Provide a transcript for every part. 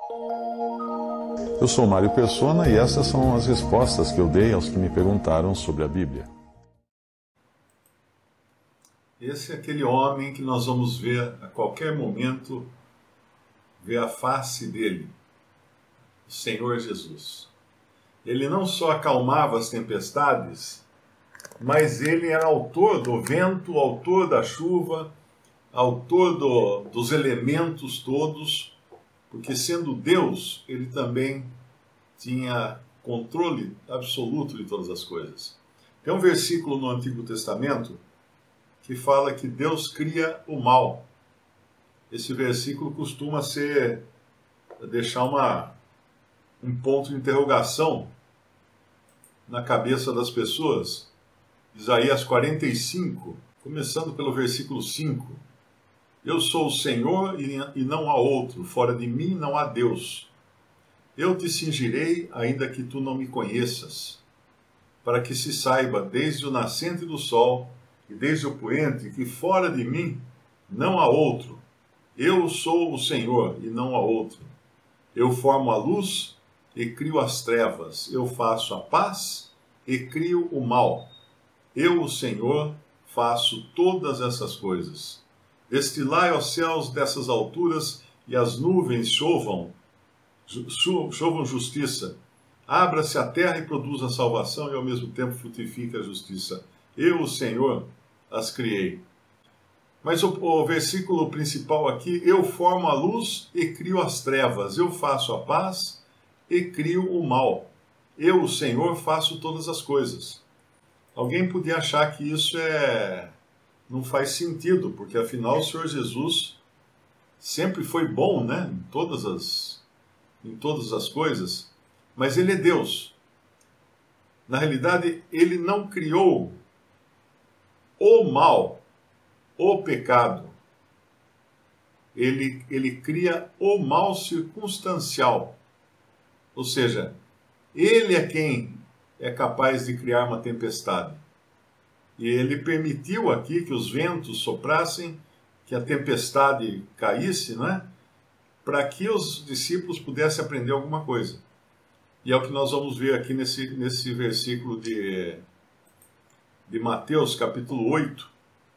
Eu sou Mário Persona e essas são as respostas que eu dei aos que me perguntaram sobre a Bíblia. Esse é aquele homem que nós vamos ver a qualquer momento, ver a face dele, o Senhor Jesus. Ele não só acalmava as tempestades, mas ele era autor do vento, autor da chuva, autor dos elementos todos, porque sendo Deus, ele também tinha controle absoluto de todas as coisas. Tem um versículo no Antigo Testamento que fala que Deus cria o mal. Esse versículo costuma deixar um ponto de interrogação na cabeça das pessoas. Isaías 45, começando pelo versículo 5. Eu sou o Senhor e não há outro, fora de mim não há Deus. Eu te cingirei, ainda que tu não me conheças, para que se saiba desde o nascente do sol e desde o poente que fora de mim não há outro. Eu sou o Senhor e não há outro. Eu formo a luz e crio as trevas. Eu faço a paz e crio o mal. Eu, o Senhor, faço todas essas coisas. Destilai aos céus dessas alturas e as nuvens chovam justiça. Abra-se a terra e produza a salvação e ao mesmo tempo frutifica a justiça. Eu, o Senhor, as criei. Mas o versículo principal aqui, eu formo a luz e crio as trevas. Eu faço a paz e crio o mal. Eu, o Senhor, faço todas as coisas. Alguém podia achar que isso não faz sentido, porque afinal o Senhor Jesus sempre foi bom, né? Em todas as coisas, mas ele é Deus. Na realidade, ele não criou o mal, o pecado. Ele cria o mal circunstancial. Ou seja, ele é quem é capaz de criar uma tempestade. E ele permitiu aqui que os ventos soprassem, que a tempestade caísse, não é? Para que os discípulos pudessem aprender alguma coisa. E é o que nós vamos ver aqui nesse versículo de Mateus, capítulo 8.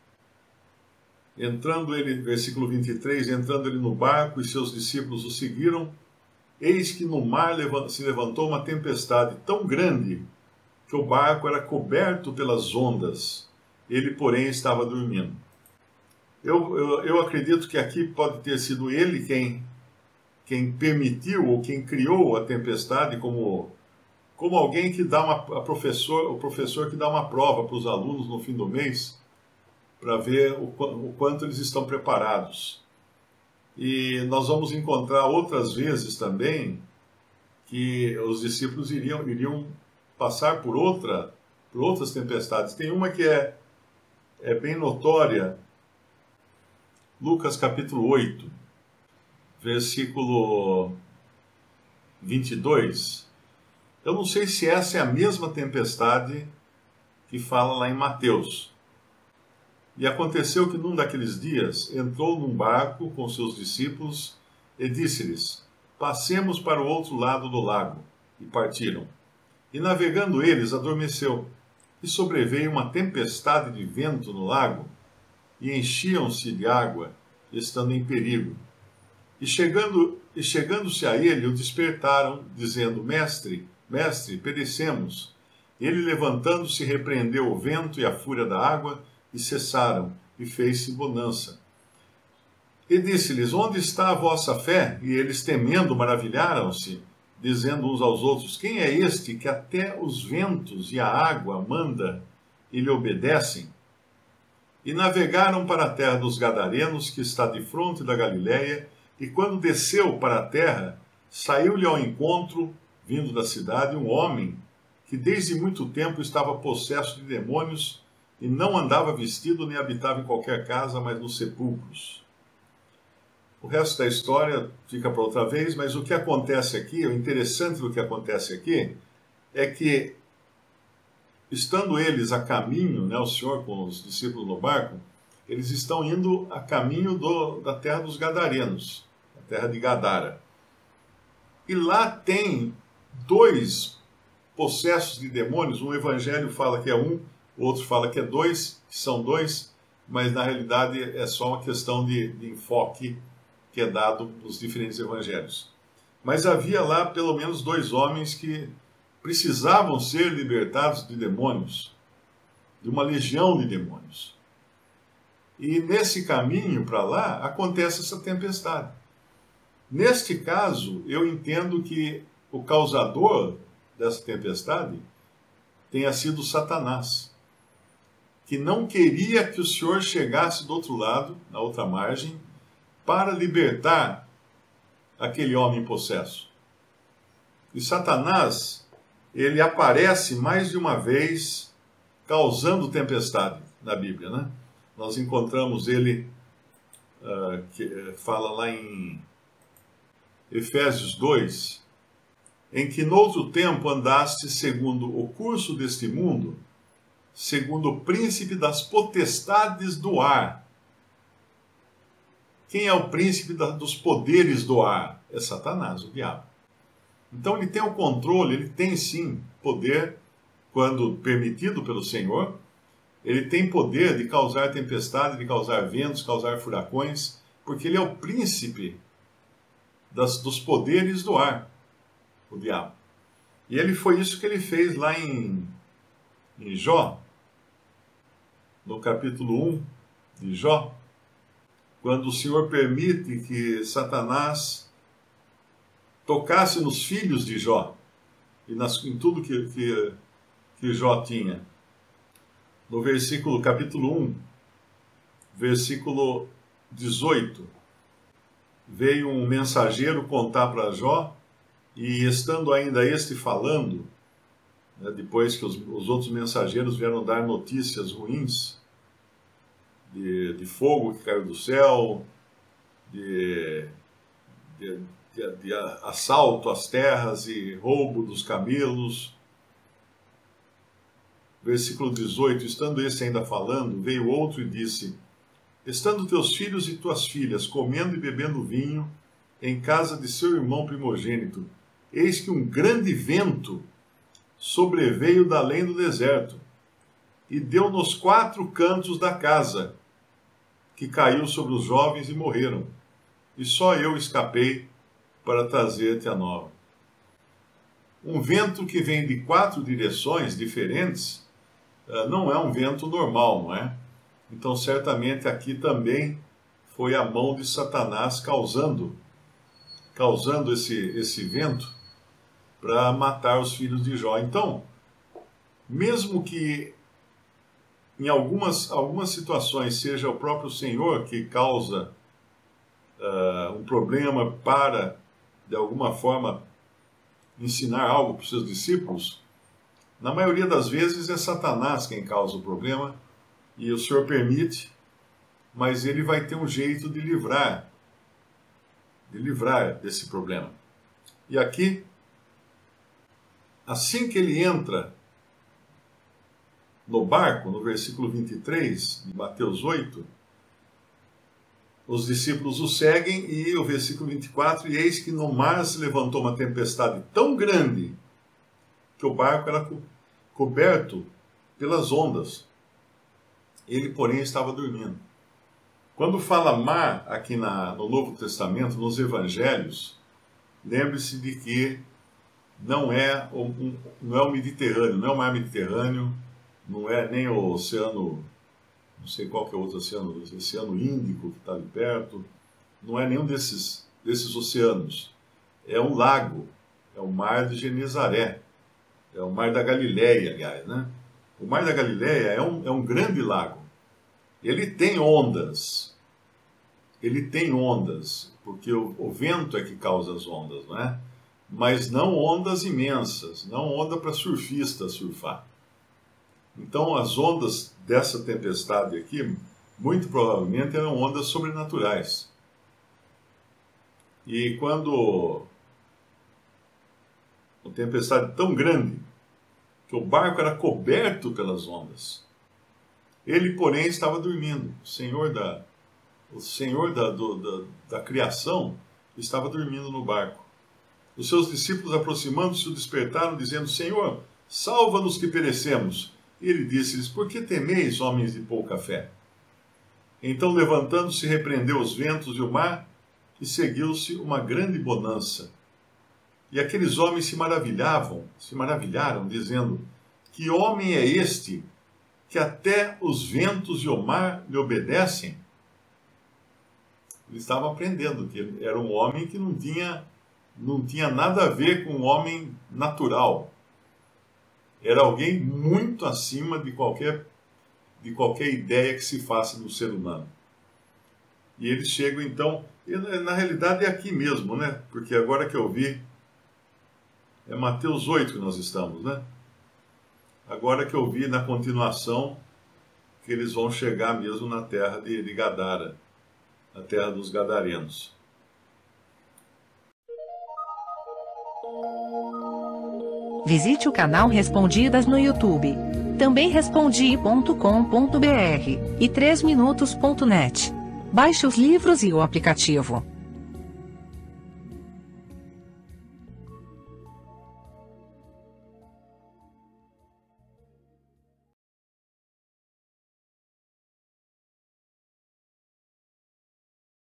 Versículo 23, entrando ele no barco e seus discípulos o seguiram, eis que no mar se levantou uma tempestade tão grande que o barco era coberto pelas ondas. Ele, porém, estava dormindo. Eu acredito que aqui pode ter sido ele quem permitiu ou quem criou a tempestade como alguém que dá o professor que dá uma prova para os alunos no fim do mês para ver o quanto eles estão preparados. E nós vamos encontrar outras vezes também que os discípulos iriam passar por outras tempestades. Tem uma que é bem notória, Lucas capítulo 8, versículo 22. Eu não sei se essa é a mesma tempestade que fala lá em Mateus. E aconteceu que num daqueles dias entrou num barco com seus discípulos e disse-lhes, passemos para o outro lado do lago. E partiram. E navegando eles, adormeceu. E sobreveio uma tempestade de vento no lago, e enchiam-se de água, estando em perigo. E chegando-se a ele, o despertaram, dizendo, Mestre, perecemos. Ele, levantando-se, repreendeu o vento e a fúria da água, e cessaram, e fez-se bonança. E disse-lhes, onde está a vossa fé? E eles, temendo, maravilharam-se, dizendo uns aos outros, quem é este que até os ventos e a água manda e lhe obedecem? E navegaram para a terra dos Gadarenos, que está defronte da Galiléia, e quando desceu para a terra, saiu-lhe ao encontro, vindo da cidade, um homem que desde muito tempo estava possesso de demônios e não andava vestido nem habitava em qualquer casa, mas nos sepulcros. O resto da história fica para outra vez, mas o que acontece aqui, o interessante do que acontece aqui, é que, estando eles a caminho, né, o Senhor com os discípulos no barco, eles estão indo a caminho da terra dos Gadarenos, a terra de Gadara. E lá tem dois possessos de demônios. Um evangelho fala que é um, o outro fala que é dois, que são dois, mas na realidade é só uma questão de enfoque que é dado nos diferentes evangelhos. Mas havia lá pelo menos dois homens que precisavam ser libertados de demônios, de uma legião de demônios. E nesse caminho para lá acontece essa tempestade. Neste caso, eu entendo que o causador dessa tempestade tenha sido Satanás, que não queria que o Senhor chegasse do outro lado, na outra margem, para libertar aquele homem possesso. E Satanás, ele aparece mais de uma vez causando tempestade na Bíblia, né? Nós encontramos ele, que fala lá em Efésios 2, em que noutro tempo andaste segundo o curso deste mundo, segundo o príncipe das potestades do ar. Quem é o príncipe dos poderes do ar? É Satanás, o diabo. Então ele tem o controle, ele tem sim poder, quando permitido pelo Senhor, ele tem poder de causar tempestade, de causar ventos, causar furacões, porque ele é o príncipe dos poderes do ar, o diabo. E ele foi isso que ele fez lá em Jó, no capítulo 1 de Jó, quando o Senhor permite que Satanás tocasse nos filhos de Jó e em tudo que Jó tinha. No capítulo 1, versículo 18, veio um mensageiro contar para Jó, e estando ainda este falando, né, depois que os outros mensageiros vieram dar notícias ruins, de fogo que caiu do céu, de assalto às terras e roubo dos camelos. Versículo 18, estando esse ainda falando, veio outro e disse, estando teus filhos e tuas filhas comendo e bebendo vinho em casa de seu irmão primogênito, eis que um grande vento sobreveio da além do deserto e deu nos 4 cantos da casa, que caiu sobre os jovens e morreram. E só eu escapei para trazer-te a nova. Um vento que vem de 4 direções diferentes não é um vento normal, não é? Então, certamente aqui também foi a mão de Satanás causando esse vento para matar os filhos de Jó. Então, mesmo que em algumas situações seja o próprio Senhor que causa um problema para, de alguma forma, ensinar algo para os seus discípulos, na maioria das vezes é Satanás quem causa o problema e o Senhor permite, mas ele vai ter um jeito de livrar desse problema. E aqui, assim que ele entra no barco, no versículo 23 de Mateus 8, os discípulos o seguem e o versículo 24, e eis que no mar se levantou uma tempestade tão grande que o barco era coberto pelas ondas. Ele, porém, estava dormindo. Quando fala mar aqui no Novo Testamento, nos Evangelhos, lembre-se de que não é o Mediterrâneo, não é o mar Mediterrâneo, não é nem o oceano, não sei qual que é o outro oceano, o oceano Índico que está ali perto, não é nenhum desses oceanos. É um lago, é o mar de Genezaré, é o mar da Galileia, aliás, né? O mar da Galileia é um grande lago. Ele tem ondas, porque o vento é que causa as ondas, não é? Mas não ondas imensas, não onda para surfista surfar. Então as ondas dessa tempestade aqui, muito provavelmente eram ondas sobrenaturais. E quando a tempestade tão grande, que o barco era coberto pelas ondas, ele, porém, estava dormindo. O Senhor da criação estava dormindo no barco. Os seus discípulos, aproximando-se, o despertaram, dizendo: Senhor, salva-nos que perecemos. E ele disse-lhes: Por que temeis, homens de pouca fé? Então, levantando-se, repreendeu os ventos e o mar, e seguiu-se uma grande bonança. E aqueles homens se maravilharam, dizendo: Que homem é este, que até os ventos e o mar lhe obedecem? Ele estava aprendendo que ele era um homem que não tinha nada a ver com um homem natural. Era alguém muito acima de qualquer ideia que se faça do ser humano. E eles chegam então, na realidade é aqui mesmo, né? Porque agora que eu vi, é Mateus 8 que nós estamos, né? Agora que eu vi na continuação que eles vão chegar mesmo na terra de Gadara, na terra dos Gadarenos. Visite o canal Respondidas no YouTube. Também respondi.com.br e 3minutos.net. Baixe os livros e o aplicativo.